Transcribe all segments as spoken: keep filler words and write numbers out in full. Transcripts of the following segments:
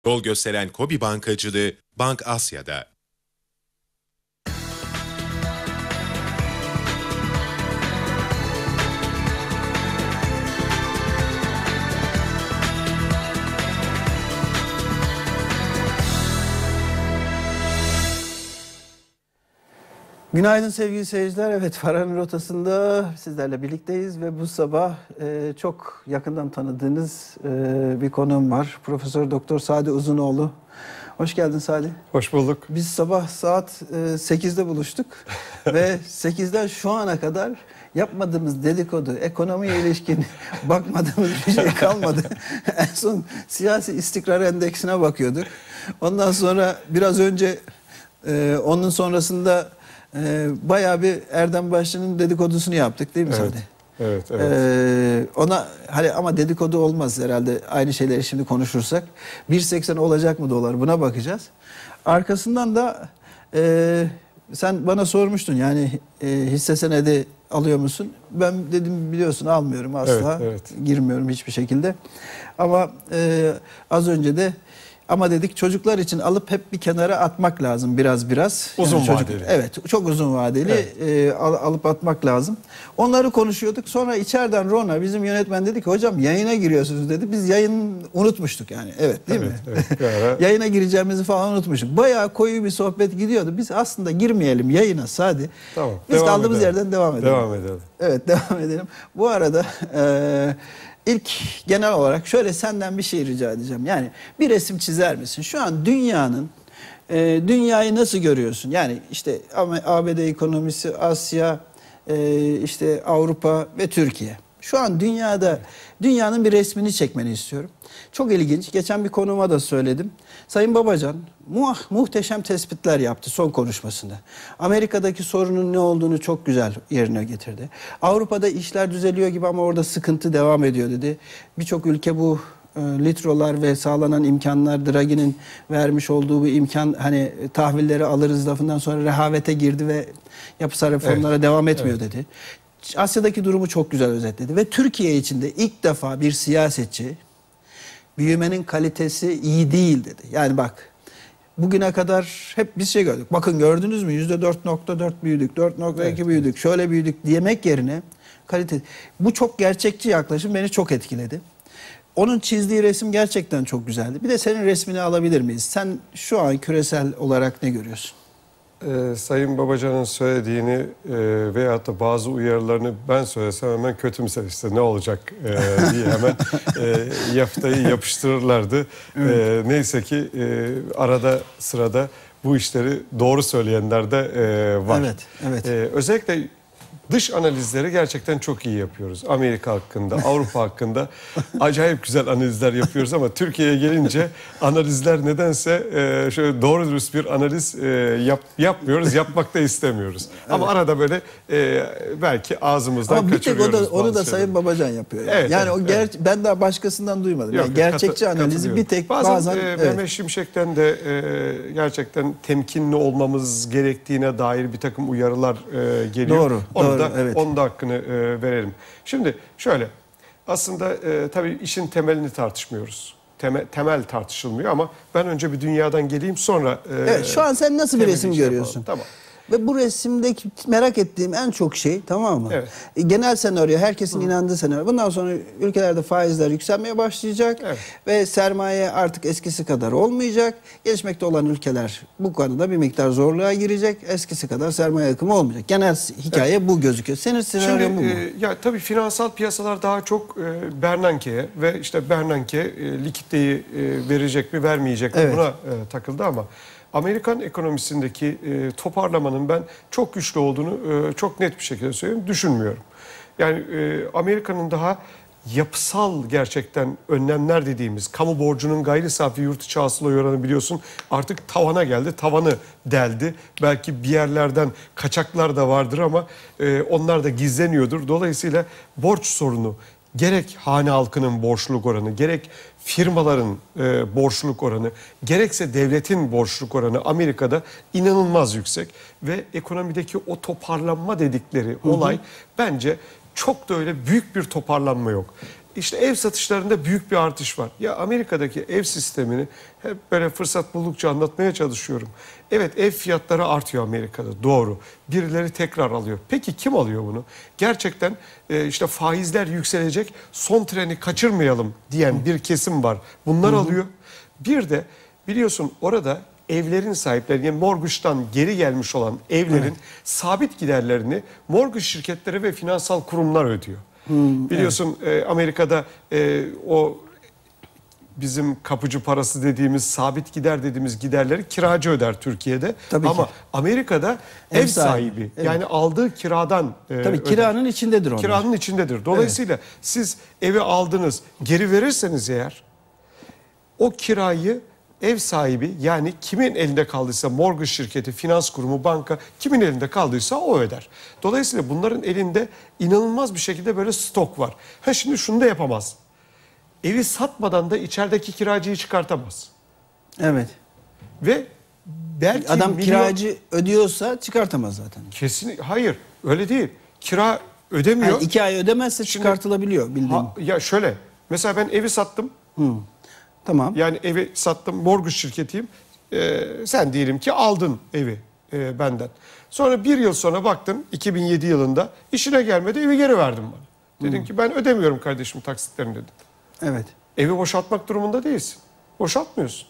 Yol gösteren KOBİ bankacılığı Bank Asya'da. Günaydın sevgili seyirciler. Evet, Farah'ın rotasında sizlerle birlikteyiz ve bu sabah e, çok yakından tanıdığınız e, bir konuğum var. Profesör Doktor Sadi Uzunoğlu. Hoş geldin Sadi. Hoş bulduk. Biz sabah saat e, sekizde buluştuk ve sekizden şu ana kadar yapmadığımız dedikodu, ekonomiye ilişkin bakmadığımız bir şey kalmadı. En son siyasi istikrar endeksine bakıyorduk. Ondan sonra biraz önce e, onun sonrasında Ee, bayağı bir Erdem Başçı'nın dedikodusunu yaptık değil mi evet, Sadi? Evet, evet. Ee, ona hani ama dedikodu olmaz herhalde, aynı şeyleri şimdi konuşursak. bir seksen olacak mı dolar, buna bakacağız. Arkasından da e, sen bana sormuştun yani e, hisse senedi alıyor musun? Ben dedim biliyorsun almıyorum asla. Evet, evet. Girmiyorum hiçbir şekilde. Ama e, az önce de ama dedik çocuklar için alıp hep bir kenara atmak lazım biraz biraz. Uzun yani çocuk, vadeli. Evet, çok uzun vadeli evet. e, al, alıp atmak lazım. Onları konuşuyorduk. Sonra içeriden Rona bizim yönetmen dedi ki hocam yayına giriyorsunuz dedi. Biz yayın unutmuştuk yani. Evet değil evet, mi? Evet, Yayına gireceğimizi falan unutmuştuk. Bayağı koyu bir sohbet gidiyordu. Biz aslında girmeyelim yayına Sadi. Tamam. Biz kaldığımız edelim. yerden devam edelim. Devam edelim. Evet, devam edelim. Bu arada e, İlk genel olarak şöyle senden bir şey rica edeceğim. Yani bir resim çizer misin? Şu an dünyanın, e, dünyayı nasıl görüyorsun? Yani işte A B D ekonomisi, Asya, e, işte Avrupa ve Türkiye. Şu an dünyada, dünyanın bir resmini çekmeni istiyorum. Çok ilginç. Geçen bir konuğuma da söyledim. Sayın Babacan muah, muhteşem tespitler yaptı son konuşmasında. Amerika'daki sorunun ne olduğunu çok güzel yerine getirdi. Avrupa'da işler düzeliyor gibi ama orada sıkıntı devam ediyor dedi. Birçok ülke bu e, litrolar ve sağlanan imkanlar, Draghi'nin vermiş olduğu bu imkan, hani tahvilleri alırız lafından sonra rehavete girdi ve yapısal reformlara evet. devam etmiyor evet. dedi. Asya'daki durumu çok güzel özetledi ve Türkiye için de ilk defa bir siyasetçi büyümenin kalitesi iyi değil dedi. Yani bak bugüne kadar hep bir şey gördük. Bakın gördünüz mü yüzde dört nokta dört büyüdük, dört nokta iki evet. büyüdük, şöyle büyüdük demek yerine kalite. Bu çok gerçekçi yaklaşım beni çok etkiledi. Onun çizdiği resim gerçekten çok güzeldi. Bir de senin resmini alabilir miyiz? Sen şu an küresel olarak ne görüyorsun? Ee, Sayın Babacan'ın söylediğini e, veyahut da bazı uyarılarını ben söylesem hemen kötümser işte ne olacak e, diye hemen e, yaftayı yapıştırırlardı. Evet. E, neyse ki e, arada sırada bu işleri doğru söyleyenler de e, var. Evet, evet. E, özellikle dış analizleri gerçekten çok iyi yapıyoruz. Amerika hakkında, Avrupa hakkında acayip güzel analizler yapıyoruz ama Türkiye'ye gelince analizler nedense e, şöyle doğru dürüst bir analiz e, yap, yapmıyoruz, yapmak da istemiyoruz. Evet. Ama arada böyle e, belki ağzımızdan ama kaçırıyoruz. Ama bir tek o da, onu da şeyleri. Sayın Babacan yapıyor. Yani, evet, yani evet, o ger evet. ben daha başkasından duymadım. Yok, yani gerçekçi katı, analizi bir tek bazen, bazen... E, evet. Mehmet Şimşek'ten de e, gerçekten temkinli olmamız gerektiğine dair bir takım uyarılar e, geliyor. Doğru, Onu doğru, da, evet. Onun da hakkını e, verelim. Şimdi şöyle, aslında e, tabii işin temelini tartışmıyoruz. Temel, temel tartışılmıyor ama ben önce bir dünyadan geleyim sonra... E, evet, şu an sen nasıl bir resim görüyorsun? Yapalım. Tamam. Ve bu resimdeki merak ettiğim en çok şey, tamam mı? Evet. Genel senaryo, herkesin Hı. inandığı senaryo. Bundan sonra ülkelerde faizler yükselmeye başlayacak evet. ve sermaye artık eskisi kadar olmayacak. Gelişmekte olan ülkeler bu konuda bir miktar zorluğa girecek. Eskisi kadar sermaye akımı olmayacak. Genel hikaye evet. bu gözüküyor. Senin senaryon bu mu? E, ya tabii finansal piyasalar daha çok e, Bernanke'ye ve işte Bernanke e, likiditeyi e, verecek mi vermeyecek mi evet. buna e, takıldı ama Amerikan ekonomisindeki e, toparlamanın ben çok güçlü olduğunu e, çok net bir şekilde söyleyeyim, düşünmüyorum. Yani e, Amerika'nın daha yapısal gerçekten önlemler dediğimiz kamu borcunun gayri safi yurt içi hasıla oranı biliyorsun artık tavana geldi, tavanı deldi. Belki bir yerlerden kaçaklar da vardır ama e, onlar da gizleniyordur. Dolayısıyla borç sorunu gerek hane halkının borçluluk oranı, gerek firmaların e, borçluluk oranı, gerekse devletin borçluluk oranı Amerika'da inanılmaz yüksek. Ve ekonomideki o toparlanma dedikleri olay hı hı. bence çok da öyle büyük bir toparlanma yok. işte ev satışlarında büyük bir artış var. Ya Amerika'daki ev sistemini hep böyle fırsat buldukça anlatmaya çalışıyorum. Evet, ev fiyatları artıyor Amerika'da, doğru. Birileri tekrar alıyor. Peki kim alıyor bunu? Gerçekten e, işte faizler yükselecek, son treni kaçırmayalım diyen bir kesim var. Bunlar hı hı. alıyor. Bir de biliyorsun orada evlerin sahipleri, yani mortgage'dan geri gelmiş olan evlerin evet. sabit giderlerini mortgage şirketleri ve finansal kurumlar ödüyor. Hmm, biliyorsun evet. e, Amerika'da e, o bizim kapıcı parası dediğimiz, sabit gider dediğimiz giderleri kiracı öder Türkiye'de. Tabii Ama ki. Amerika'da ev, ev sahibi, sahibi evet. yani aldığı kiradan e, Tabii öder. Kiranın içindedir onlar. Kiranın içindedir. Dolayısıyla evet. siz evi aldınız, geri verirseniz eğer o kirayı ev sahibi, yani kimin elinde kaldıysa, mortgage şirketi, finans kurumu, banka kimin elinde kaldıysa o öder. Dolayısıyla bunların elinde inanılmaz bir şekilde böyle stok var. Ha şimdi şunu da yapamaz. Evi satmadan da içerideki kiracıyı çıkartamaz. Evet. Ve belki adam milyon... kiracı ödüyorsa çıkartamaz zaten. Kesin, hayır öyle değil. Kira ödemiyor. Yani iki ay ödemezse şimdi, çıkartılabiliyor bildiğin. Ha, ya şöyle, mesela ben evi sattım. Hı. Tamam. Yani evi sattım, mortgage şirketiyim. Ee, sen diyelim ki aldın evi e, benden. Sonra bir yıl sonra baktın, iki bin yedi yılında işine gelmedi, evi geri verdin bana. Dedim hmm. ki ben ödemiyorum kardeşim taksitlerini dedim. Evet. Evi boşaltmak durumunda değilsin. Boşaltmıyorsun.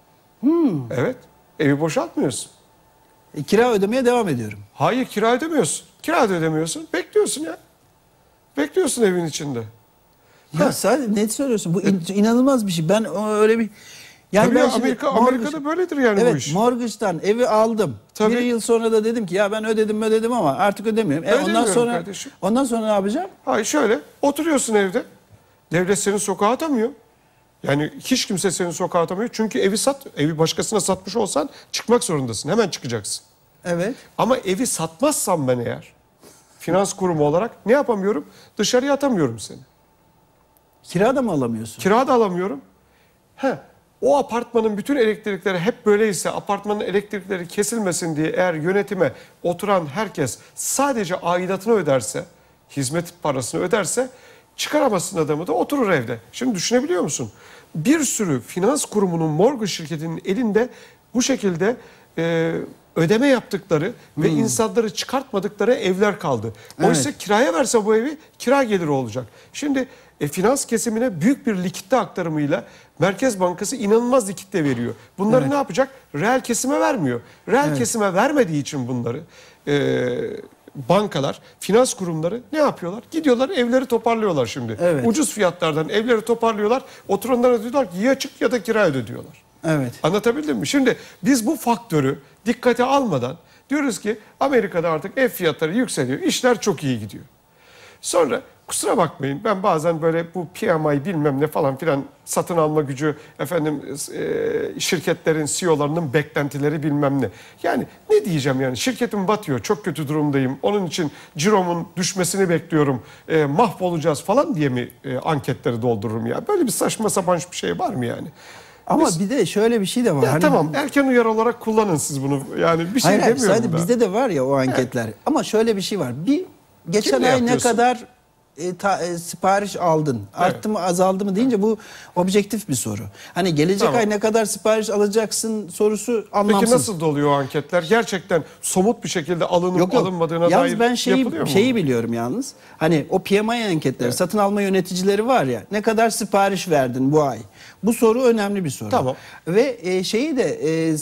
Hmm. Evet. Evi boşaltmıyorsun. E, kira ödemeye devam ediyorum. Hayır, kira ödemiyorsun. Kira da ödemiyorsun. Bekliyorsun ya. Bekliyorsun evin içinde. Ya ha. Sadece net söylüyorsun. Bu in, inanılmaz bir şey. Ben öyle bir... Yani Tabii ben Amerika, mortgage, Amerika'da böyledir yani evet, bu iş. Mortgage'dan evi aldım. Tabii. Bir yıl sonra da dedim ki ya ben ödedim ödedim ama artık ödemiyorum. E ondan sonra kardeşim. Ondan sonra ne yapacağım? Hayır şöyle, oturuyorsun evde. Devlet seni sokağa atamıyor. Yani hiç kimse seni sokağa atamıyor. Çünkü evi sat, evi başkasına satmış olsan çıkmak zorundasın. Hemen çıkacaksın. Evet. Ama evi satmazsam ben eğer, finans kurumu olarak ne yapamıyorum? Dışarıya atamıyorum seni. Kira da mı alamıyorsun? Kira da alamıyorum. He, o apartmanın bütün elektrikleri hep böyleyse, apartmanın elektrikleri kesilmesin diye eğer yönetime oturan herkes sadece aidatını öderse, hizmet parasını öderse, çıkaramazsın adamı da, oturur evde. Şimdi düşünebiliyor musun? Bir sürü finans kurumunun, mortgage şirketinin elinde bu şekilde e, ödeme yaptıkları hmm. ve insanları çıkartmadıkları evler kaldı. Oysa evet. kiraya verse bu evi, kira geliri olacak. Şimdi e, finans kesimine büyük bir likitte aktarımıyla Merkez Bankası inanılmaz likitte veriyor. Bunları evet. ne yapacak? Reel kesime vermiyor. Reel evet. kesime vermediği için bunları... E, bankalar, finans kurumları ne yapıyorlar? Gidiyorlar evleri toparlıyorlar şimdi. Evet. Ucuz fiyatlardan evleri toparlıyorlar. Oturanlara diyorlar ki ya çık ya da kira öde diyorlar. Evet. Anlatabildim mi? Şimdi biz bu faktörü dikkate almadan diyoruz ki Amerika'da artık ev fiyatları yükseliyor. İşler çok iyi gidiyor. Sonra kusura bakmayın, ben bazen böyle bu P M I bilmem ne falan filan, satın alma gücü, efendim e, şirketlerin C E O'larının beklentileri bilmem ne. Yani ne diyeceğim yani, şirketim batıyor, çok kötü durumdayım, onun için ciromun düşmesini bekliyorum, e, mahvolacağız falan diye mi e, anketleri doldururum ya? Böyle bir saçma sapan bir şey var mı yani? Ama Biz, bir de şöyle bir şey de var. Ya hani, tamam, erken uyarı olarak kullanın siz bunu. Yani bir şey hayır, demiyorum hayır, da. Bizde de var ya o anketler. Evet. Ama şöyle bir şey var. Bir geçen Kimle ay yapıyorsun? ne kadar E, ta, e, sipariş aldın, arttı evet. mı azaldı mı deyince bu objektif bir soru. Hani gelecek tamam. ay ne kadar sipariş alacaksın sorusu anlamsız. Peki nasıl da oluyor o anketler? Gerçekten somut bir şekilde alınıp yok, yok. alınmadığına yalnız dair ben şeyi, yapılıyor mu? Şeyi biliyorum yalnız. Hani o P M I anketleri, evet. satın alma yöneticileri var ya, ne kadar sipariş verdin bu ay? Bu soru önemli bir soru. Tamam. Ve e, şeyi de e,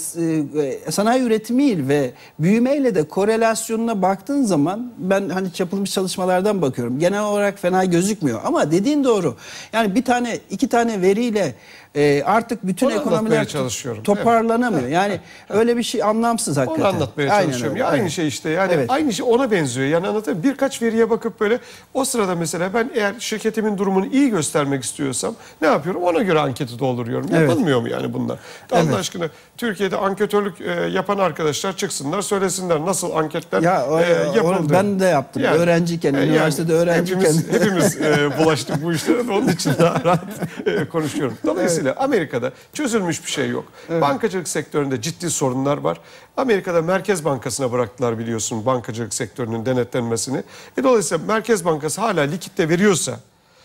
e, sanayi üretimiyle ve büyümeyle de korelasyonuna baktığın zaman, ben hani yapılmış çalışmalardan bakıyorum. Genel olarak fena gözükmüyor ama dediğin doğru. Yani bir tane iki tane veriyle e, artık bütün onu ekonomiler toparlanamıyor. Evet. Yani öyle bir şey anlamsız hakikaten. Onu anlatmaya Aynen çalışıyorum. Ya aynı şey işte. Yani evet. aynı şey ona benziyor. Yani anlatayım. Birkaç veriye bakıp böyle o sırada mesela ben eğer şirketimin durumunu iyi göstermek istiyorsam ne yapıyorum? Ona göre anketi dolduruyorum. Evet. Yapılmıyor mu yani bunlar? Allah evet. aşkına Türkiye'de anketörlük e, yapan arkadaşlar çıksınlar, söylesinler nasıl anketler ya, o, e, yapıldı. Ben de yaptım. Yani, öğrenciyken, yani, üniversitede öğrenciyken. Hepimiz, hepimiz e, bulaştık bu işlere de onun için daha rahat e, konuşuyorum. Dolayısıyla evet. Amerika'da çözülmüş bir şey yok. Evet. Bankacılık sektöründe ciddi sorunlar var. Amerika'da Merkez Bankası'na bıraktılar biliyorsun bankacılık sektörünün denetlenmesini. E, dolayısıyla Merkez Bankası hala likitte veriyorsa,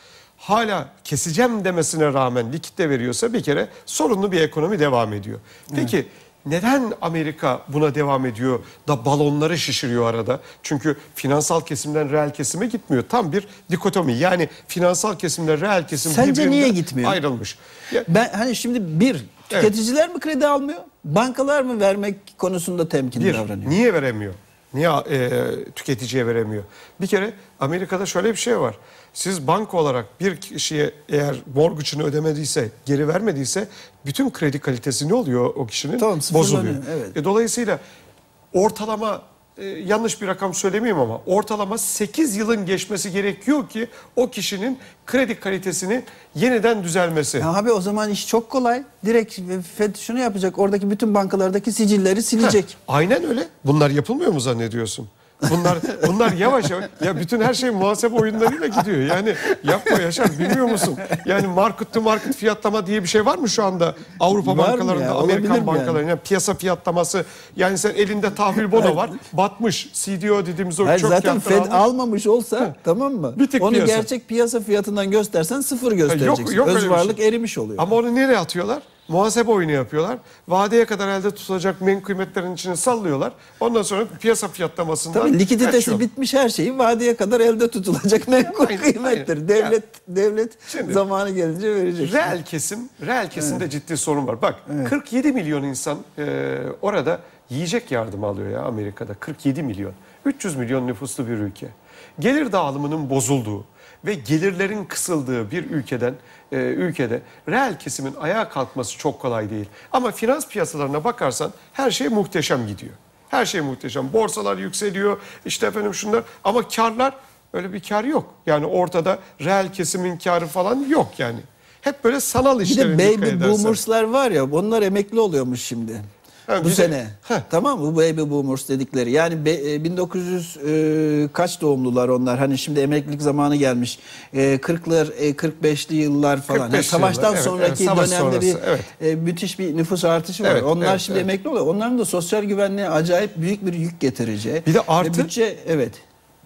hala keseceğim demesine rağmen likitte veriyorsa bir kere sorunlu bir ekonomi devam ediyor. Peki evet. Neden Amerika buna devam ediyor da balonları şişiriyor arada? Çünkü finansal kesimden reel kesime gitmiyor. Tam bir dikotomi. Yani finansal kesimle reel kesim Sence niye gitmiyor? Ayrılmış. Ya, ben hani şimdi bir tüketiciler evet. mi kredi almıyor? Bankalar mı vermek konusunda temkinli bir, davranıyor? Niye veremiyor? Niye e, tüketiciye veremiyor? Bir kere Amerika'da şöyle bir şey var. Siz banka olarak bir kişiye eğer mortgage'ını ödemediyse, geri vermediyse bütün kredi kalitesi ne oluyor o kişinin? Tamam, bozuluyor. Evet. E, dolayısıyla ortalama e, yanlış bir rakam söylemeyeyim ama ortalama sekiz yılın geçmesi gerekiyor ki o kişinin kredi kalitesini yeniden düzelmesi. Ya abi o zaman iş çok kolay. Direkt Fed şunu yapacak. Oradaki bütün bankalardaki sicilleri silecek. Heh, aynen öyle. Bunlar yapılmıyor mu zannediyorsun? Bunlar bunlar yavaş yavaş ya bütün her şey muhasebe oyunlarıyla gidiyor. Yani yapma Yaşar bilmiyor musun? Yani market to market fiyatlama diye bir şey var mı şu anda Avrupa var bankalarında, ya, Amerikan bankalarında yani? Yani piyasa fiyatlaması yani sen elinde tahvil bono var, batmış. C D O dediğimiz o Hayır, çok zaten Fed almış. almamış olsa ha. tamam mı? Bir tek onu piyasa. gerçek piyasa fiyatından göstersen sıfır göstereceksin. Yok, yok Öz varlık şey. erimiş oluyor. Ama onu nereye atıyorlar? Muhasebe oyunu yapıyorlar. Vadeye kadar elde tutulacak menkıymetlerin içine sallıyorlar. Ondan sonra piyasa fiyatlamasından Tabii likiditesi kaçıyor. bitmiş her şeyi vadeye kadar elde tutulacak menkul Aynen, kıymettir. aynen. Devlet Ya, devlet şimdi, zamanı gelince verecek. Reel kesim, reel kesimde evet. ciddi sorun var. Bak evet. kırk yedi milyon insan e, orada yiyecek yardım alıyor ya Amerika'da. kırk yedi milyon. üç yüz milyon nüfuslu bir ülke. Gelir dağılımının bozulduğu ve gelirlerin kısıldığı bir ülkeden e, ülkede reel kesimin ayağa kalkması çok kolay değil. Ama finans piyasalarına bakarsan her şey muhteşem gidiyor. Her şey muhteşem. Borsalar yükseliyor. İşte efendim şunlar ama karlar öyle bir kar yok. Yani ortada reel kesimin karı falan yok yani. Hep böyle sanal işlere Bir de dikkat baby edersen. boomers'lar var ya onlar emekli oluyormuş şimdi. Ha, bu de, sene. heh. Tamam mı? Bu baby boomers dedikleri. Yani be, bin dokuz yüz e, kaç doğumlular onlar? Hani şimdi emeklilik zamanı gelmiş. E, kırklar, e, kırk beşli yıllar falan. Yani savaştan yıllar, evet, sonraki evet, savaş dönemde bir evet. e, müthiş bir nüfus artışı var. Evet, onlar evet, şimdi evet. emekli oluyor. Onların da sosyal güvenliğe acayip büyük bir yük getireceği. Bir de artı Ve bütçe evet.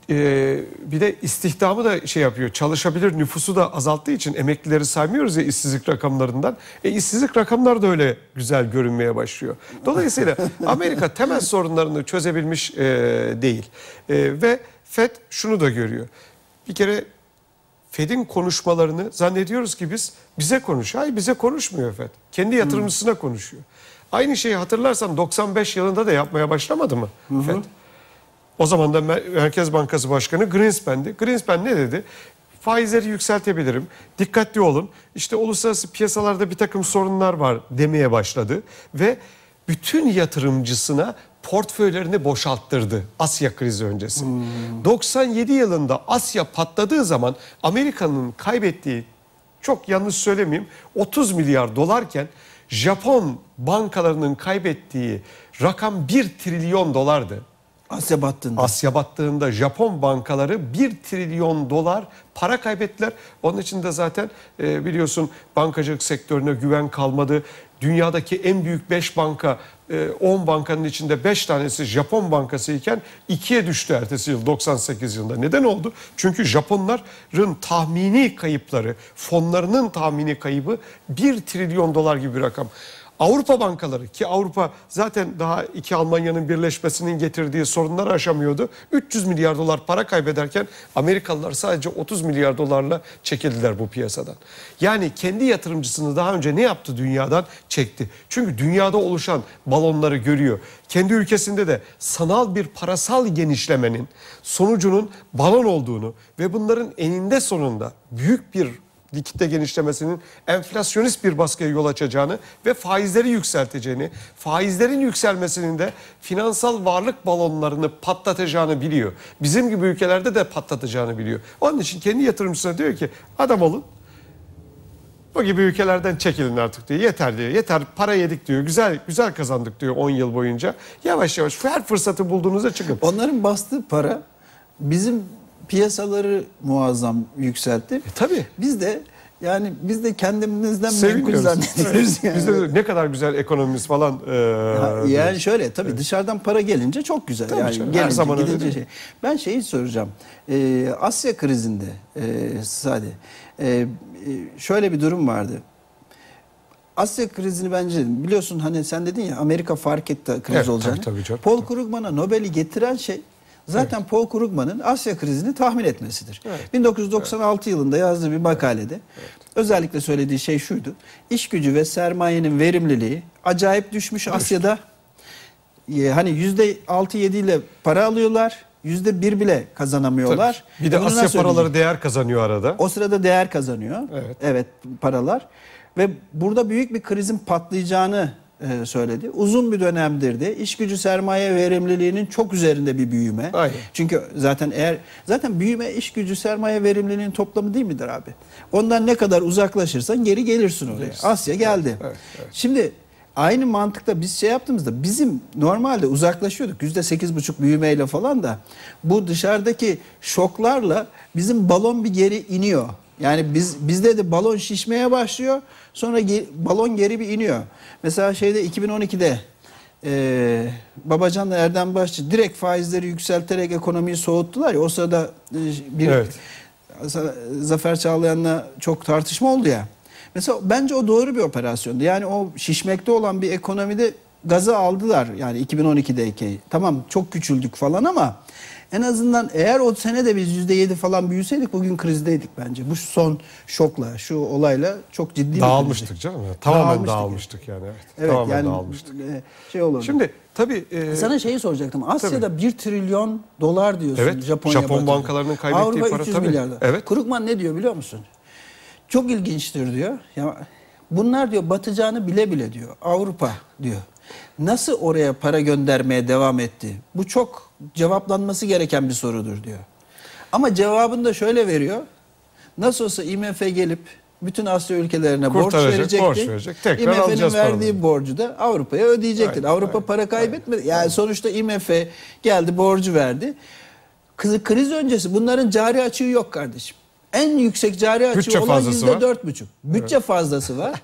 Ee, bir de istihdamı da şey yapıyor. Çalışabilir nüfusu da azalttığı için emeklileri saymıyoruz ya işsizlik rakamlarından. E, işsizlik rakamları da öyle güzel görünmeye başlıyor. Dolayısıyla Amerika temel sorunlarını çözebilmiş e, değil. E, ve Fed şunu da görüyor. Bir kere Fed'in konuşmalarını zannediyoruz ki biz bize konuşuyor. Hayır bize konuşmuyor Fed. Kendi yatırımcısına hmm. konuşuyor. Aynı şeyi hatırlarsan doksan beş yılında da yapmaya başlamadı mı hı hı. Fed? O zaman da Merkez Bankası Başkanı Greenspan'di. Greenspan ne dedi? Faizleri yükseltebilirim. Dikkatli olun. İşte uluslararası piyasalarda bir takım sorunlar var demeye başladı. Ve bütün yatırımcısına portföylerini boşalttırdı Asya krizi öncesi. Hmm. doksan yedi yılında Asya patladığı zaman Amerika'nın kaybettiği, çok yanlış söylemeyeyim, otuz milyar dolarken Japon bankalarının kaybettiği rakam bir trilyon dolardı. Asya battığında. Asya battığında Japon bankaları bir trilyon dolar para kaybettiler. Onun için de zaten e, biliyorsun bankacılık sektörüne güven kalmadı. Dünyadaki en büyük beş banka, on bankanın içinde beş tanesi Japon bankası iken ikiye düştü ertesi yıl doksan sekiz yılında. Neden oldu? Çünkü Japonların tahmini kayıpları, fonlarının tahmini kaybı bir trilyon dolar gibi bir rakam. Avrupa bankaları ki Avrupa zaten daha iki Almanya'nın birleşmesinin getirdiği sorunları aşamıyordu. üç yüz milyar dolar para kaybederken Amerikalılar sadece otuz milyar dolarla çekildiler bu piyasadan. Yani kendi yatırımcısını daha önce ne yaptı dünyadan? Çekti. Çünkü dünyada oluşan balonları görüyor. Kendi ülkesinde de sanal bir parasal genişlemenin sonucunun balon olduğunu ve bunların eninde sonunda büyük bir likitte genişlemesinin enflasyonist bir baskıya yol açacağını ve faizleri yükselteceğini, faizlerin yükselmesinin de finansal varlık balonlarını patlatacağını biliyor. Bizim gibi ülkelerde de patlatacağını biliyor. Onun için kendi yatırımcısına diyor ki adam olun, bu gibi ülkelerden çekilin artık diyor. Yeter diyor. Yeter para yedik diyor. Güzel güzel kazandık diyor on yıl boyunca. Yavaş yavaş her fırsatı bulduğunuzda çıkın. Onların bastığı para bizim piyasaları muazzam yükseltti. E, tabii. Biz de Yani biz de kendimizden menkul Seviniyoruz. zannediyoruz. Yani. Biz de ne kadar güzel ekonomimiz falan. E, Ha, yani şöyle tabii evet. dışarıdan para gelince çok güzel. Tabii yani canım, gelince, her zaman gidince öyle şey. Ben şeyi soracağım. Ee, Asya krizinde e, Sade e, şöyle bir durum vardı. Asya krizini bence biliyorsun hani sen dedin ya Amerika fark etti kriz evet, olacağını. Tabii, tabii canım. Paul Krugman'a Nobel'i getiren şey zaten evet. Paul Krugman'ın Asya krizini tahmin etmesidir. Evet. bin dokuz yüz doksan altı evet. yılında yazdığı bir makalede evet. özellikle söylediği şey şuydu. İş gücü ve sermayenin verimliliği acayip düşmüş Asya'da. Hani yüzde altı yedi ile para alıyorlar. Yüzde bir bile kazanamıyorlar. Tabii. Bir de Bunu Asya paraları değer kazanıyor arada. O sırada değer kazanıyor. Evet. Evet paralar. Ve burada büyük bir krizin patlayacağını e, söyledi. Uzun bir dönemdir de iş gücü sermaye verimliliğinin çok üzerinde bir büyüme. Aynen. Çünkü zaten eğer zaten büyüme iş gücü sermaye verimliliğinin toplamı değil midir abi? Ondan ne kadar uzaklaşırsan geri gelirsin oraya. Gelirsin. Asya geldi. Evet, evet, evet. Şimdi aynı mantıkta biz şey yaptığımızda bizim normalde uzaklaşıyorduk yüzde sekiz buçuk büyümeyle falan da bu dışarıdaki şoklarla bizim balon bir geri iniyor. Yani biz bizde de balon şişmeye başlıyor. Sonra ge, balon geri bir iniyor. Mesela şeyde iki bin on ikide e, Babacan'la Erdem Başçı direkt faizleri yükselterek ekonomiyi soğuttular ya. O sırada e, bir evet. Zafer Çağlayan'la çok tartışma oldu ya. Mesela bence o doğru bir operasyondu. Yani o şişmekte olan bir ekonomide gazı aldılar. Yani iki bin on ikideki. Tamam çok küçüldük falan ama en azından eğer o sene de biz yüzde yedi falan büyüseydik bugün krizdeydik bence. Bu son şokla, şu olayla çok ciddi dağılmıştık bir canım. Ya. Tamamen dağılmıştık, dağılmıştık yani. Evet, evet tamamen yani dağılmıştık. Şey olurdu. Şimdi tabii e, sana şeyi soracaktım. Asya'da tabii. bir trilyon dolar diyorsun. Evet. Japonya Japon batırdı. bankalarının kaybettiği Avrupa para üç yüz tabii. milyar dolar. Evet. Krugman ne diyor biliyor musun? Çok ilginçtir diyor. Ya bunlar diyor batacağını bile bile diyor. Avrupa diyor. Nasıl oraya para göndermeye devam etti? Bu çok cevaplanması gereken bir sorudur diyor. Ama cevabını da şöyle veriyor. Nasıl olsa I M F gelip bütün Asya ülkelerine borç verecekti. Borç verecek. Tekrar I M F'nin verdiği paraları. Borcu da Avrupa'ya ödeyecektir. Aynen, Avrupa aynen, para kaybetmedi. Aynen, yani aynen. Sonuçta I M F geldi borcu verdi. Kriz öncesi bunların cari açığı yok kardeşim. En yüksek cari açığı bütçe olan yüzde dört buçuk. Bütçe evet. fazlası var.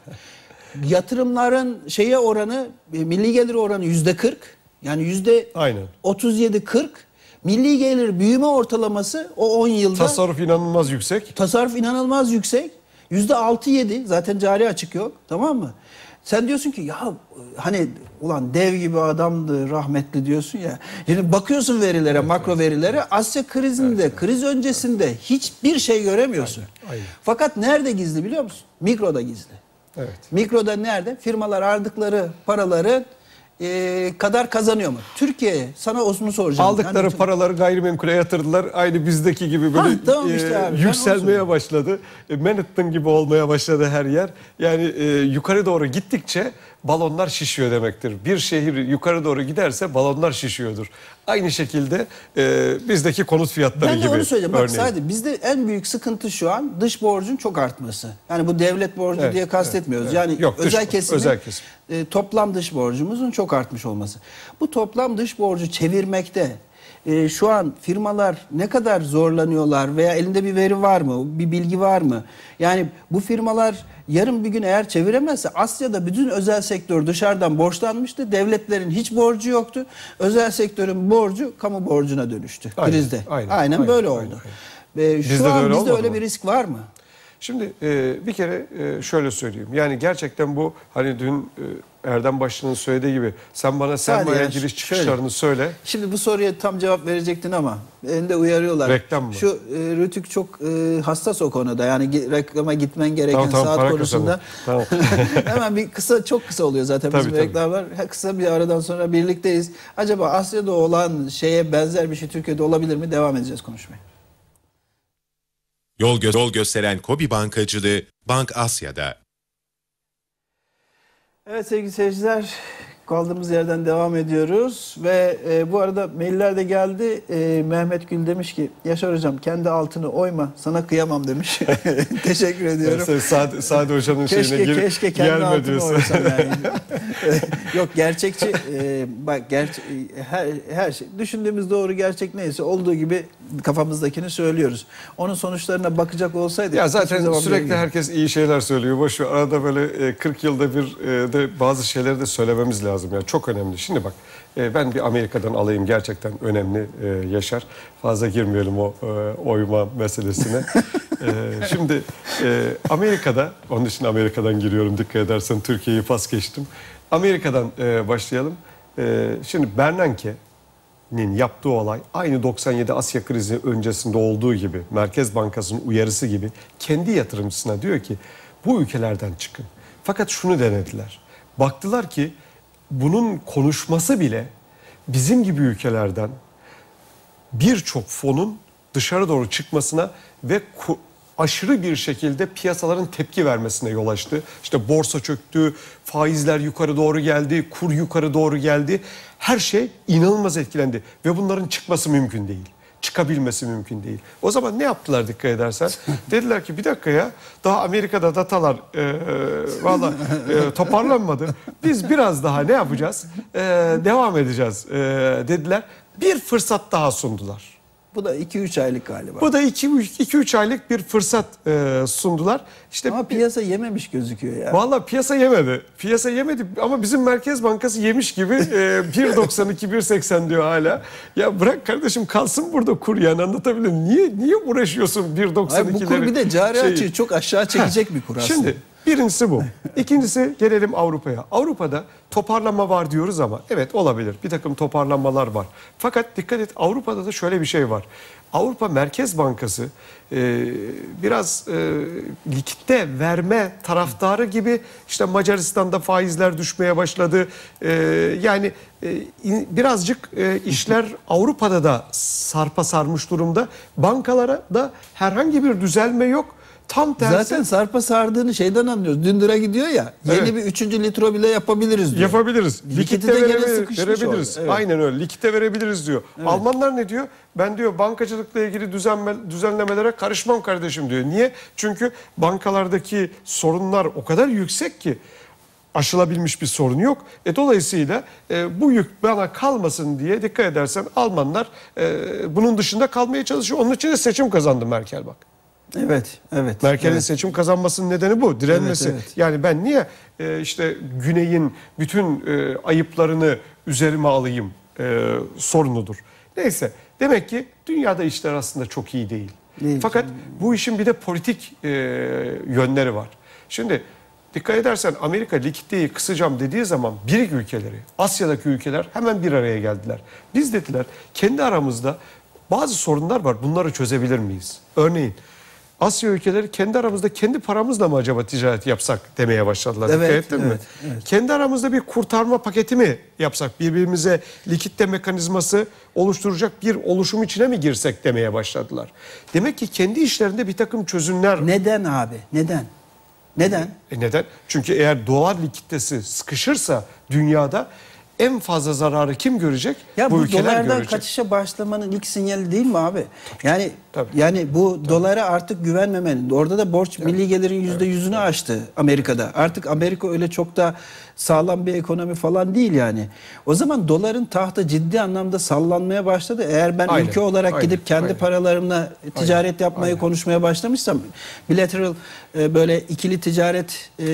Yatırımların şeye oranı, milli gelir oranı yüzde kırk. Yani yüzde otuz yedi kırk. Milli gelir büyüme ortalaması o on yılda. Tasarruf inanılmaz yüksek. Tasarruf inanılmaz yüksek. yüzde altı yedi zaten cari açık yok. Tamam mı? Sen diyorsun ki ya hani ulan dev gibi adamdı rahmetli diyorsun ya. Yani bakıyorsun verilere, evet, makro evet. verilere. Asya krizinde, evet, kriz öncesinde evet. hiçbir şey göremiyorsun. Aynen, aynen. Fakat nerede gizli biliyor musun? Mikroda gizli. Evet. Mikroda nerede? Firmalar aldıkları paraları e, kadar kazanıyor mu? Türkiye'ye sana onu soracağım. Aldıkları yani, paraları gayrimenkule yatırdılar. Aynı bizdeki gibi böyle ha, tamam işte abi, e, yükselmeye başladı. E, Manhattan gibi olmaya başladı her yer. Yani e, yukarı doğru gittikçe balonlar şişiyor demektir. Bir şehir yukarı doğru giderse balonlar şişiyordur. Aynı şekilde e, bizdeki konut fiyatları ben gibi. Ben de onu söyleyeceğim. Bak sadece bizde en büyük sıkıntı şu an dış borcun çok artması. Yani bu devlet borcu evet, diye kastetmiyoruz. Evet, evet. Yani Yok, özel, dış, kesimin, özel kesim. E, toplam dış borcumuzun çok artmış olması. Bu toplam dış borcu çevirmekte e, şu an firmalar ne kadar zorlanıyorlar veya elinde bir veri var mı? Bir bilgi var mı? Yani bu firmalar yarın bir gün eğer çeviremezse Asya'da bütün özel sektör dışarıdan borçlanmıştı. Devletlerin hiç borcu yoktu. Özel sektörün borcu kamu borcuna dönüştü aynen, krizde. Aynen, aynen, aynen böyle aynen, oldu. Aynen. Şu bizde an öyle bizde öyle bir risk var mı? Şimdi e, bir kere e, şöyle söyleyeyim. Yani gerçekten bu hani dün e, Erdem Başçı'nın söylediği gibi sen bana sermaye giriş çıkışlarını şöyle, söyle. Şimdi bu soruya tam cevap verecektin ama beni de uyarıyorlar. Reklam mı? Şu e, Rütük çok e, hassas o konuda. Yani reklama gitmen gereken tamam, tamam, saat konusunda. Tamam. Hemen bir kısa çok kısa oluyor zaten tabii, bizim tabii. reklamlar. Kısa bir aradan sonra birlikteyiz. Acaba Asya'da olan şeye benzer bir şey Türkiye'de olabilir mi? Devam edeceğiz konuşmaya. Yol, gö yol gösteren KOBİ Bankacılığı Bank Asya'da. Evet sevgili seyirciler, kaldığımız yerden devam ediyoruz ve e, bu arada mailler de geldi. E, Mehmet Gül demiş ki Yaşar Hocam kendi altını oyma sana kıyamam demiş. Teşekkür ediyorum. Yani Sade, Sade Hocam'ın şeyine keşke, girip keşke kendi gelme altını diyorsun. oysam yani. Yok gerçekçi e, bak gerçek her her şey düşündüğümüz doğru gerçek neyse olduğu gibi kafamızdakini söylüyoruz. Onun sonuçlarına bakacak olsaydı... Ya zaten sürekli herkes iyi şeyler söylüyor. Boş ver. Arada böyle kırk yılda bir de bazı şeyleri de söylememiz lazım. Yani çok önemli. Şimdi bak, ben bir Amerika'dan alayım, gerçekten önemli Yaşar. Fazla girmeyelim o oyma meselesine. Şimdi Amerika'da, onun için Amerika'dan giriyorum, dikkat edersen Türkiye'yi pas geçtim. Amerika'dan başlayalım. Şimdi Bernanke'nin yaptığı olay aynı doksan yedi Asya krizi öncesinde olduğu gibi, Merkez Bankası'nın uyarısı gibi kendi yatırımcısına diyor ki bu ülkelerden çıkın. Fakat şunu denediler. Baktılar ki bunun konuşması bile bizim gibi ülkelerden birçok fonun dışarı doğru çıkmasına ve aşırı bir şekilde piyasaların tepki vermesine yol açtı. İşte borsa çöktü, faizler yukarı doğru geldi, kur yukarı doğru geldi. Her şey inanılmaz etkilendi ve bunların çıkması mümkün değil. Çıkabilmesi mümkün değil. O zaman ne yaptılar dikkat edersen? Dediler ki bir dakika ya, daha Amerika'da datalar e, valla e, toparlanmadı. Biz biraz daha ne yapacağız? E, devam edeceğiz e, dediler. Bir fırsat daha sundular. Bu da iki üç aylık galiba. Bu da iki üç aylık bir fırsat e, sundular. İşte ama piyasa yememiş gözüküyor ya. Vallahi piyasa yemedi. Piyasa yemedi ama bizim Merkez Bankası yemiş gibi e, bir doksan iki bir seksen diyor hala. Ya bırak kardeşim, kalsın burada kur, yani anlatabiliyor muyum? Niye niye uğraşıyorsun bir doksan ikileri? Bu kur bir de cari şeyi... açığı çok aşağı çekecek ha, bir kur aslında. Şimdi birincisi bu. İkincisi gelelim Avrupa'ya. Avrupa'da toparlanma var diyoruz ama evet olabilir. Bir takım toparlanmalar var. Fakat dikkat et, Avrupa'da da şöyle bir şey var. Avrupa Merkez Bankası e, biraz e, likitte verme taraftarı gibi. İşte Macaristan'da faizler düşmeye başladı. E, yani e, birazcık e, işler Avrupa'da da sarpa sarmış durumda. Bankalara da herhangi bir düzelme yok. Tam tersi. Zaten sarpa sardığını şeyden anlıyoruz. Dündüre gidiyor ya. Yeni evet. bir üçüncü litro bile yapabiliriz diyor. Yapabiliriz. Likitte de verebiliriz. verebiliriz. Evet. Aynen öyle. Likitte verebiliriz diyor. Evet. Almanlar ne diyor? Ben diyor bankacılıkla ilgili düzenme, düzenlemelere karışmam kardeşim diyor. Niye? Çünkü bankalardaki sorunlar o kadar yüksek ki aşılabilmiş bir sorun yok. E, dolayısıyla e, bu yük bana kalmasın diye dikkat edersen Almanlar e, bunun dışında kalmaya çalışıyor. Onun için de seçim kazandı Merkel bak. Evet, evet. Merkel'in evet. seçim kazanmasının nedeni bu, direnmesi. Evet, evet. Yani ben niye e, işte Güney'in bütün e, ayıplarını üzerime alayım e, sorunudur. Neyse, demek ki dünyada işler aslında çok iyi değil. değil Fakat canım. Bu işin bir de politik e, yönleri var. Şimdi dikkat edersen Amerika likiditeyi kısacağım dediği zaman BRIC ülkeleri, Asya'daki ülkeler hemen bir araya geldiler. Biz dediler kendi aramızda bazı sorunlar var, bunları çözebilir miyiz? Örneğin Asya ülkeleri kendi aramızda kendi paramızla mı acaba ticaret yapsak demeye başladılar. Evet, Dikkat ettin evet, mi? Evet. Kendi aramızda bir kurtarma paketi mi yapsak? Birbirimize likitte mekanizması oluşturacak bir oluşum içine mi girsek demeye başladılar. Demek ki kendi işlerinde bir takım çözümler... Neden abi? Neden? Neden? E neden? Çünkü eğer dolar likiditesi sıkışırsa dünyada en fazla zararı kim görecek? Ya bu, bu ülkeler dolardan görecek. kaçışa başlamanın ilk sinyali değil mi abi? Tabii, yani tabii. yani bu Tabii. dolara artık güvenmemenin. Orada da borç evet. milli gelirin yüzde yüzünü evet. aştı Amerika'da. Artık Amerika öyle çok da sağlam bir ekonomi falan değil yani. O zaman doların tahtı ciddi anlamda sallanmaya başladı. Eğer ben aynen, ülke olarak aynen, gidip kendi aynen. paralarımla ticaret aynen, yapmaya aynen. konuşmaya başlamışsam, bilateral e, böyle ikili ticaret e,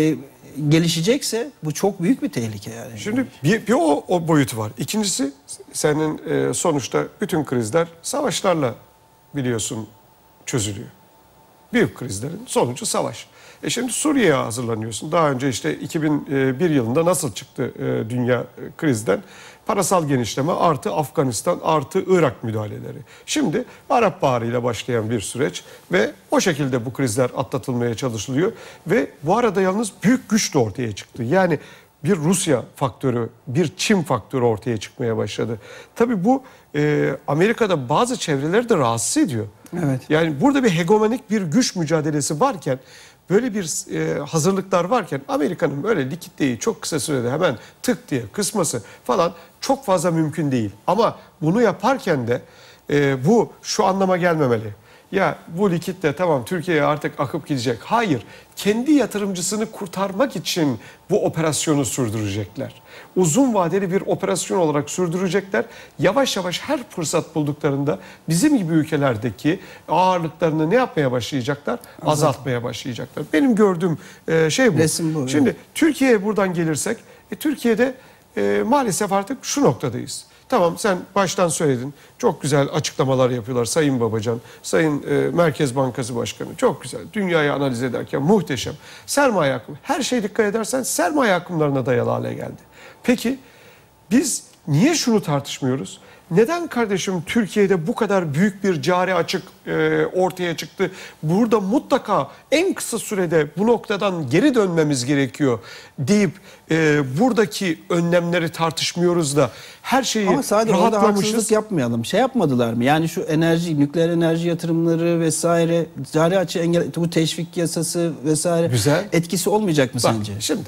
gelişecekse bu çok büyük bir tehlike yani. Şimdi bir, bir o, o boyutu var. İkincisi senin e, sonuçta bütün krizler savaşlarla biliyorsun çözülüyor. Büyük krizlerin sonucu savaş. E şimdi Suriye'ye hazırlanıyorsun. Daha önce işte iki bin bir yılında nasıl çıktı e, dünya krizden? Parasal genişleme artı Afganistan artı Irak müdahaleleri. Şimdi Arap Baharı ile başlayan bir süreç ve o şekilde bu krizler atlatılmaya çalışılıyor. Ve bu arada yalnız büyük güç de ortaya çıktı. Yani bir Rusya faktörü, bir Çin faktörü ortaya çıkmaya başladı. Tabii bu e, Amerika'da bazı çevreleri de rahatsız ediyor. Evet. Yani burada bir hegemonik bir güç mücadelesi varken, böyle bir e, hazırlıklar varken Amerika'nın böyle likiditeyi çok kısa sürede hemen tık diye kısması falan çok fazla mümkün değil. Ama bunu yaparken de e, bu şu anlama gelmemeli. ya bu likitte tamam Türkiye'ye artık akıp gidecek. Hayır. Kendi yatırımcısını kurtarmak için bu operasyonu sürdürecekler. Uzun vadeli bir operasyon olarak sürdürecekler. Yavaş yavaş her fırsat bulduklarında bizim gibi ülkelerdeki ağırlıklarını ne yapmaya başlayacaklar? Azaltmaya başlayacaklar. Benim gördüğüm e, şey bu. Resim bu, Şimdi evet. Türkiye'ye buradan gelirsek, e, Türkiye'de e, maalesef artık şu noktadayız. Tamam sen baştan söyledin. Çok güzel açıklamalar yapıyorlar Sayın Babacan, Sayın e, Merkez Bankası Başkanı. Çok güzel. Dünyayı analiz ederken muhteşem. Sermaye akımı. Her şeye dikkat edersen sermaye akımlarına dayalı hale geldi. Peki biz niye şunu tartışmıyoruz? Neden kardeşim Türkiye'de bu kadar büyük bir cari açık e, ortaya çıktı? Burada mutlaka en kısa sürede bu noktadan geri dönmemiz gerekiyor deyip e, buradaki önlemleri tartışmıyoruz da her şeyi Ama sadece orada rahatlamışız. haksızlık yapmayalım. Şey yapmadılar mı? Yani şu enerji, nükleer enerji yatırımları vesaire, cari açığı engel, bu teşvik yasası vesaire Güzel. etkisi olmayacak mı Bak, sence? şimdi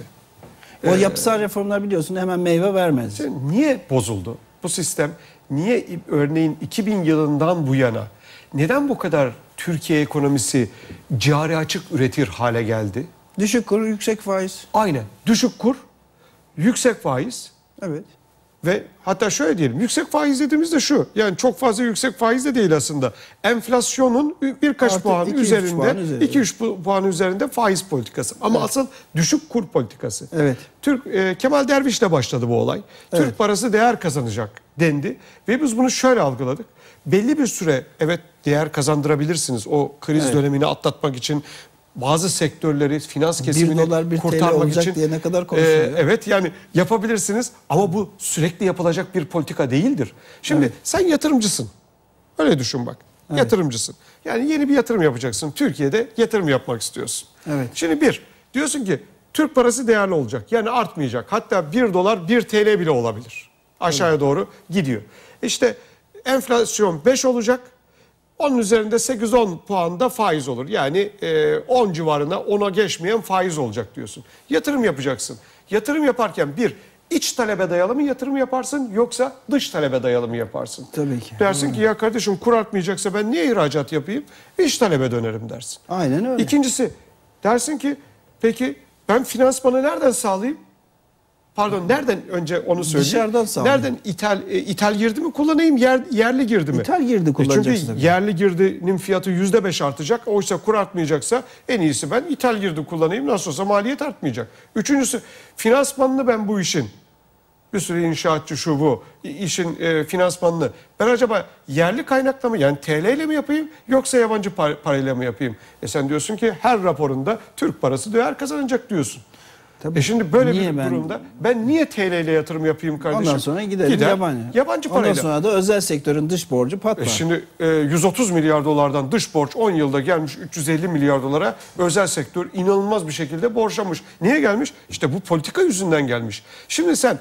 O yapısal reformlar biliyorsun hemen meyve vermez. Şimdi niye bozuldu bu sistem? Niye örneğin iki bin yılından bu yana neden bu kadar Türkiye ekonomisi cari açık üretir hale geldi? Düşük kur, yüksek faiz. Aynen. Düşük kur, yüksek faiz Evet. ve hatta şöyle diyelim. Yüksek faiz dediğimizde şu. Yani çok fazla yüksek faiz de değil aslında. Enflasyonun birkaç Artı puan iki üç üzerinde, puan üzerinde. iki üç puan üzerinde faiz politikası. Ama asıl düşük kur politikası. Evet. Türk e, Kemal Derviş'le başladı bu olay. Evet. Türk parası değer kazanacak dendi ve biz bunu şöyle algıladık. Belli bir süre evet değer kazandırabilirsiniz. O kriz Evet. dönemini atlatmak için bazı sektörleri, finans Bir kesimini dolar, bir T L kurtarmak olacak için diye ne kadar konuşuluyor. e, evet yani yapabilirsiniz ama bu sürekli yapılacak bir politika değildir. Şimdi sen yatırımcısın. Öyle düşün bak. Yatırımcısın. Yani yeni bir yatırım yapacaksın. Türkiye'de yatırım yapmak istiyorsun. Evet. Şimdi bir, diyorsun ki Türk parası değerli olacak. Yani artmayacak. Hatta bir dolar bir T L bile olabilir. Aşağıya doğru gidiyor. İşte enflasyon beş olacak. Onun üzerinde sekiz on puanda faiz olur. Yani e, on civarına ona geçmeyen faiz olacak diyorsun. Yatırım yapacaksın. Yatırım yaparken bir, iç talebe dayalı mı yatırım yaparsın yoksa dış talebe dayalı mı yaparsın? Tabii ki. Dersin ki ya kardeşim kur artmayacaksa ben niye ihracat yapayım? İç talebe dönerim dersin. Aynen öyle. İkincisi dersin ki peki ben finansmanı nereden sağlayayım? Pardon nereden önce onu söyleyeyim. Dışarıdan sağlayayım. Nereden ithal e, ithal girdi mi kullanayım yer, yerli girdi mi? İthal girdi E kullanacaksın çünkü tabii. yerli girdinin fiyatı yüzde beş artacak. Oysa kur artmayacaksa en iyisi ben ithal girdi kullanayım. Nasıl olsa maliyet artmayacak. Üçüncüsü finansmanını ben bu işin bir sürü inşaatçı şu bu işin e, finansmanını ben acaba yerli kaynakla mı yani T L ile mi yapayım yoksa yabancı par- parayla mı yapayım? E sen diyorsun ki her raporunda Türk parası değer kazanacak diyorsun. Tabii. E şimdi böyle Niye bir ben- durumda ben niye T L ile yatırım yapayım kardeşim? Ondan sonra gidelim Gider, yabancı. Yabancı Ondan parayla. sonra da özel sektörün dış borcu E patlar. şimdi e, yüz otuz milyar dolardan dış borç on yılda gelmiş üç yüz elli milyar dolara özel sektör inanılmaz bir şekilde borçlanmış. Niye gelmiş? İşte bu politika yüzünden gelmiş. Şimdi sen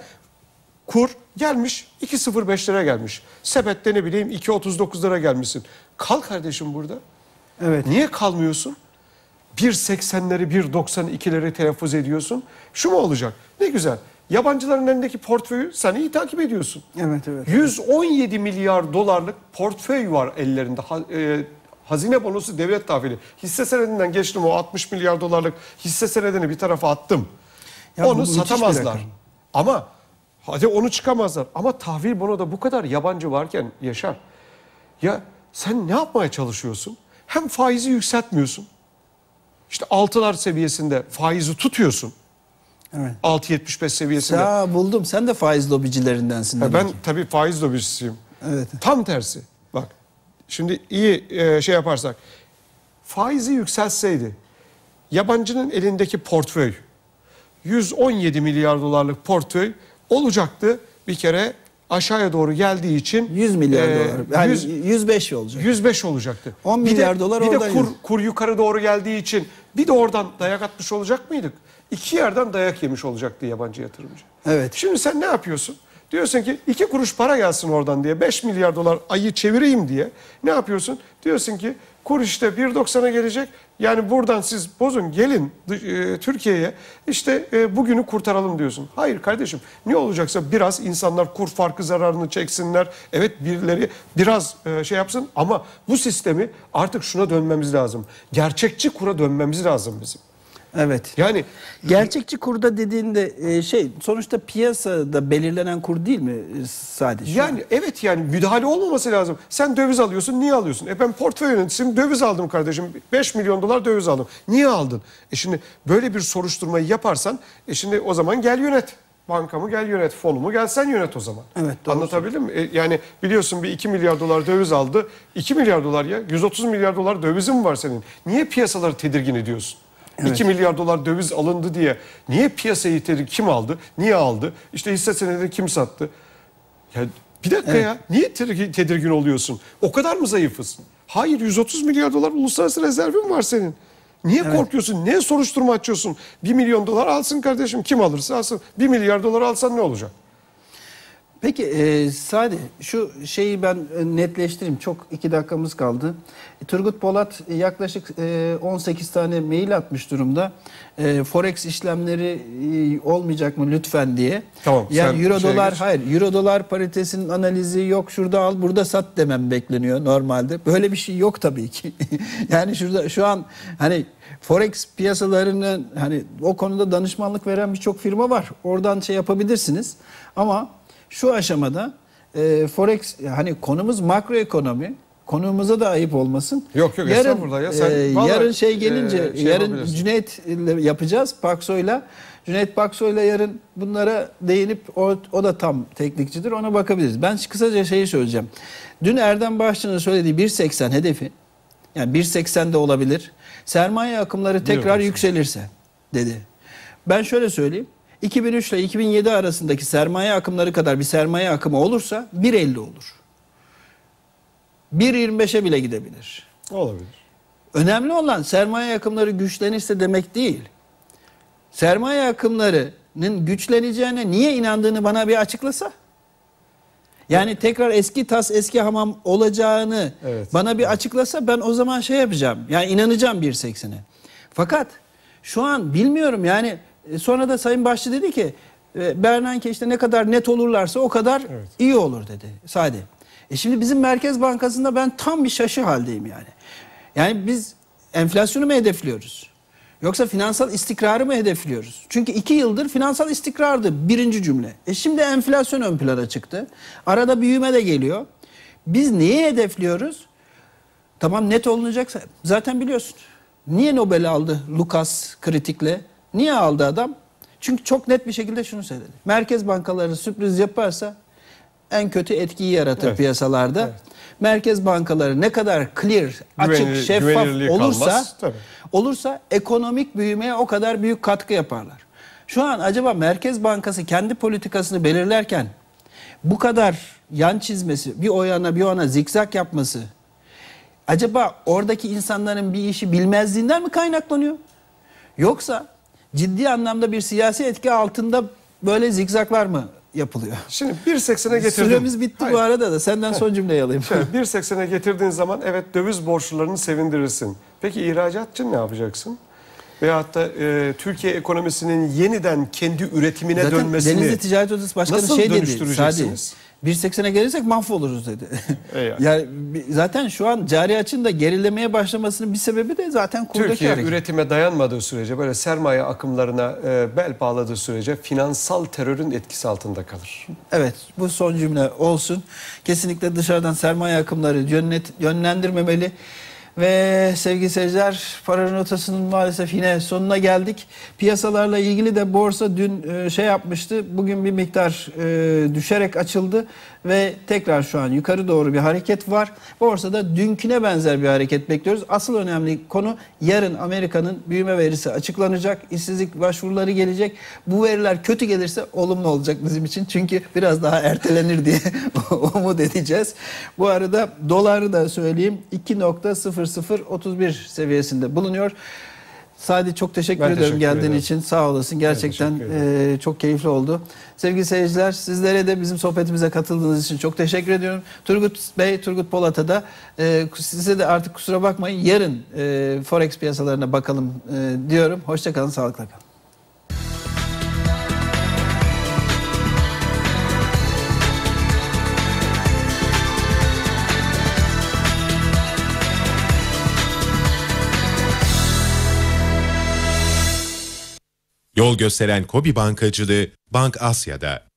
kur gelmiş iki virgül sıfır beş lira gelmiş. Sepette ne bileyim iki virgül otuz dokuz lira gelmişsin. Kal kardeşim burada. Evet. Niye kalmıyorsun? bir seksenleri bir doksan ikileri telaffuz ediyorsun. Şu mu olacak? Ne güzel. Yabancıların elindeki portföyü sen iyi takip ediyorsun. Evet evet. yüz on yedi milyar dolarlık portföy var ellerinde. Ha, e, hazine bonosu devlet tahvili. Hisse senedinden geçtim o altmış milyar dolarlık hisse senedini bir tarafa attım. Ya bu onu müthiş bir satamazlar. rakam. Ama hadi onu çıkamazlar. Ama tahvil bonoda bu kadar yabancı varken Yaşar. Ya sen ne yapmaya çalışıyorsun? Hem faizi yükseltmiyorsun. İşte altılar seviyesinde faizi tutuyorsun. Evet. altı virgül yetmiş beş seviyesinde. Ya buldum. Sen de faiz lobicilerindensin. Ya demek ben ki. tabii faiz lobicisiyim. Evet. Tam tersi. Bak şimdi iyi e, şey yaparsak. Faizi yükseltseydi yabancının elindeki portföy yüz on yedi milyar dolarlık portföy olacaktı bir kere aşağıya doğru geldiği için yüz milyar e, dolar. Yani yüz- yüz beş olacak. yüz beş olacaktı. on Bir de- milyar dolar bir de oradan kur, yüz. kur yukarı doğru geldiği için bir de oradan dayak atmış olacak mıydık? İki yerden dayak yemiş olacaktı yabancı yatırımcı. Evet. Şimdi sen ne yapıyorsun? Diyorsun ki iki kuruş para gelsin oradan diye, beş milyar dolar ayı çevireyim diye ne yapıyorsun? Diyorsun ki kur işte bir doksana gelecek. Yani buradan siz bozun gelin e, Türkiye'ye işte e, bugünü kurtaralım diyorsun. Hayır kardeşim, ne olacaksa biraz insanlar kur farkı zararını çeksinler. Evet, birileri biraz e, şey yapsın ama bu sistemi artık şuna dönmemiz lazım. Gerçekçi kura dönmemiz lazım bizim. Evet. Yani Gerçekçi kurda dediğinde e, şey sonuçta piyasada belirlenen kur değil mi e, sadece? Yani evet, yani müdahale olmaması lazım. Sen döviz alıyorsun, niye alıyorsun? E ben portföy yöneticisiyim, döviz aldım kardeşim. beş milyon dolar döviz aldım. Niye aldın? E şimdi böyle bir soruşturmayı yaparsan e şimdi o zaman gel yönet. Bankamı gel yönet, fonumu gel sen yönet o zaman. Evet, doğru. Anlatabildim mi? E, yani biliyorsun bir iki milyar dolar döviz aldı. iki milyar dolar ya, yüz otuz milyar dolar dövizin var senin. Niye piyasaları tedirgin ediyorsun? Evet. iki milyar dolar döviz alındı diye. Niye piyasayı tedirgin, kim aldı? Niye aldı? İşte hisse senedini kim sattı? Ya bir dakika Evet. ya. Niye tedirgin, tedirgin oluyorsun? O kadar mı zayıfız? Hayır, yüz otuz milyar dolar uluslararası rezervin var senin. Niye Evet. korkuyorsun? Niye soruşturma açıyorsun? bir milyon dolar alsın kardeşim. Kim alırsa alsın. bir milyar dolar alsan ne olacak? Peki e, Sadi, şu şeyi ben e, netleştireyim. Çok iki dakikamız kaldı. E, Turgut Polat e, yaklaşık e, on sekiz tane mail atmış durumda. E, Forex işlemleri e, olmayacak mı lütfen diye. Tamam, Yani sen euro şeye dolar geç. hayır euro dolar paritesinin analizi yok, şurada al burada sat demem bekleniyor normalde. Böyle bir şey yok tabii ki. Yani şurada şu an hani Forex piyasalarının hani o konuda danışmanlık veren birçok firma var. Oradan şey yapabilirsiniz. Ama şu aşamada e, Forex hani konumuz makroekonomi. Konumuza da ayıp olmasın. Yok, yok, yarın, estağfurullah ya. Sen e, vallahi, yarın şey gelince e, şey yarın yapabilirsin. Cüneyt ile yapacağız Paksoy'la. Cüneyt Paksoy'la yarın bunlara değinip o, o da tam teknikçidir. Ona bakabiliriz. Ben kısaca şeyi söyleyeceğim. Dün Erdem Başçı'nın söylediği bir seksen hedefi, yani bir seksen de olabilir. Sermaye akımları tekrar Biliyorum. yükselirse dedi. Ben şöyle söyleyeyim. iki bin üç ile iki bin yedi arasındaki sermaye akımları kadar bir sermaye akımı olursa bir elli olur. bir yirmi beşe bile gidebilir. Olabilir. Önemli olan sermaye akımları güçlenirse demek değil. Sermaye akımlarının güçleneceğine niye inandığını bana bir açıklasa. Yani tekrar eski tas eski hamam olacağını Evet. bana bir açıklasa ben o zaman şey yapacağım. Yani inanacağım bir seksene. Fakat şu an bilmiyorum yani e, sonra da Sayın Başçı dedi ki e, Bernanke işte ne kadar net olurlarsa o kadar Evet. iyi olur dedi. Sade. E şimdi bizim Merkez Bankası'nda ben tam bir şaşı haldeyim yani. Yani biz enflasyonu mu hedefliyoruz? Yoksa finansal istikrarı mı hedefliyoruz? Çünkü iki yıldır finansal istikrardı birinci cümle. E şimdi enflasyon ön plana çıktı. Arada büyüme de geliyor. Biz neyi hedefliyoruz? Tamam net olunacaksa zaten biliyorsun. Niye Nobel aldı Lucas kritikle? Niye aldı adam? Çünkü çok net bir şekilde şunu söyledi. Merkez bankaları sürpriz yaparsa en kötü etkiyi yaratır Evet. piyasalarda. Evet. Merkez bankaları ne kadar clear, açık, Güvenilir- şeffaf güvenilirliği olursa kalmaz. Tabii. olursa ekonomik büyümeye o kadar büyük katkı yaparlar. Şu an acaba Merkez Bankası kendi politikasını belirlerken bu kadar yan çizmesi, bir o yana bir o yana zikzak yapması acaba oradaki insanların bir işi bilmezliğinden mi kaynaklanıyor? Yoksa ciddi anlamda bir siyasi etki altında böyle zikzaklar mı yapılıyor? Şimdi bir seksene getirdim. Süremiz bitti Hayır. bu arada da senden son cümleyi alayım. Şöyle bir seksene getirdiğin zaman evet döviz borçlularını sevindirirsin. Peki ihracatçı ne yapacaksın? Veyahut da e, Türkiye ekonomisinin yeniden kendi üretimine Zaten dönmesini Denizli Ticaret Odası Başkanı nasıl şey dedi. dönüştüreceksiniz? Sadi, bir seksene gelirsek mahvoluruz dedi. E yani. Yani bi- zaten şu an cari açığın da gerilemeye başlamasının bir sebebi de zaten kurdaki Türkiye hareket. üretime dayanmadığı sürece, böyle sermaye akımlarına e, bel bağladığı sürece finansal terörün etkisi altında kalır. Evet, bu son cümle olsun. Kesinlikle dışarıdan sermaye akımları yönlet, yönlendirmemeli. Ve sevgili seyirciler, para notasının maalesef yine sonuna geldik. Piyasalarla ilgili de borsa dün e, şey yapmıştı. Bugün bir miktar e, düşerek açıldı ve tekrar şu an yukarı doğru bir hareket var. Borsada dünküne benzer bir hareket bekliyoruz. Asıl önemli konu yarın Amerika'nın büyüme verisi açıklanacak. İşsizlik başvuruları gelecek. Bu veriler kötü gelirse olumlu olacak bizim için. Çünkü biraz daha ertelenir diye umut edeceğiz. Bu arada doları da söyleyeyim iki nokta sıfır sıfır otuz bir seviyesinde bulunuyor. Sadi çok teşekkür Ben ediyorum teşekkür geldiğin ederim. için. Sağ olasın. Gerçekten teşekkür e, çok keyifli oldu. Sevgili seyirciler, sizlere de bizim sohbetimize katıldığınız için çok teşekkür ediyorum. Turgut Bey, Turgut Polat'a da e, size de artık kusura bakmayın. Yarın e, Forex piyasalarına bakalım e, diyorum. Hoşça kalın, sağlıkla kalın. Yol gösteren KOBİ Bankacılığı Bank Asya'da.